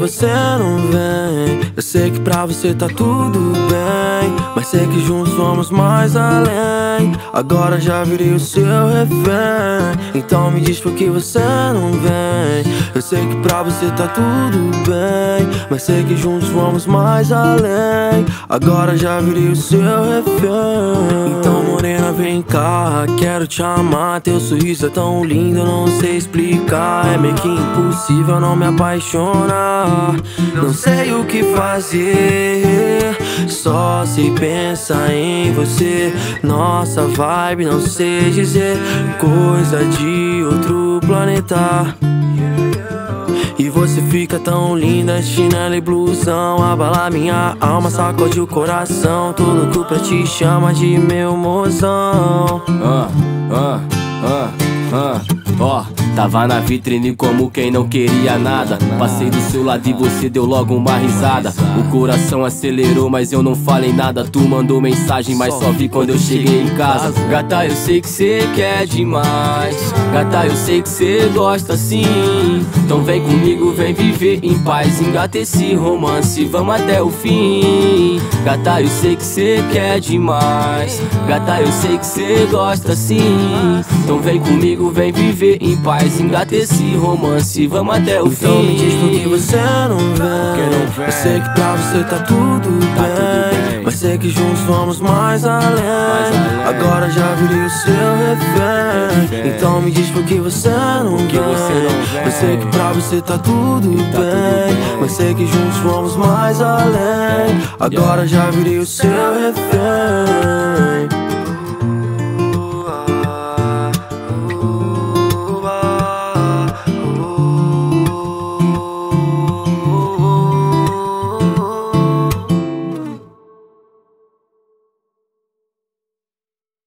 você não vem. Eu sei que pra você tá tudo bem, mas sei que juntos vamos mais além. Agora já virei o seu refém, então me diz por que você não vem. Eu sei que pra você tá tudo bem, mas sei que juntos vamos mais além. Agora já virei o seu refém. Então morena, vem cá, quero te amar. Teu sorriso é tão lindo, eu não sei explicar. É meio que impossível não me apaixonar. Não sei o que fazer, só se pensa em você. Nossa vibe, não sei dizer, coisa de outro planeta. E você fica tão linda, chinelo e blusão, abala minha alma, sacode o coração. Tô louco pra te chamar de meu mozão. Ó, tava na vitrine como quem não queria nada. Passei do seu lado e você deu logo uma risada. O coração acelerou, mas eu não falei nada. Tu mandou mensagem, mas só vi quando eu cheguei em casa. Gata, eu sei que cê quer demais. Gata, eu sei que cê gosta sim. Então vem comigo, vem viver em paz. Engata esse romance, vamos até o fim. Gata, eu sei que cê quer demais. Gata, eu sei que cê gosta sim. Então vem comigo, vem viver em paz. Engata esse romance, vamos até o fim. Então me diz por que você não vem. Eu sei que pra você tá tudo bem, mas sei que juntos vamos mais além. Agora já virei o seu refém, então me diz por que você não vem. Eu sei que pra você tá tudo bem, mas sei que juntos vamos mais além. Agora já virei o seu refém.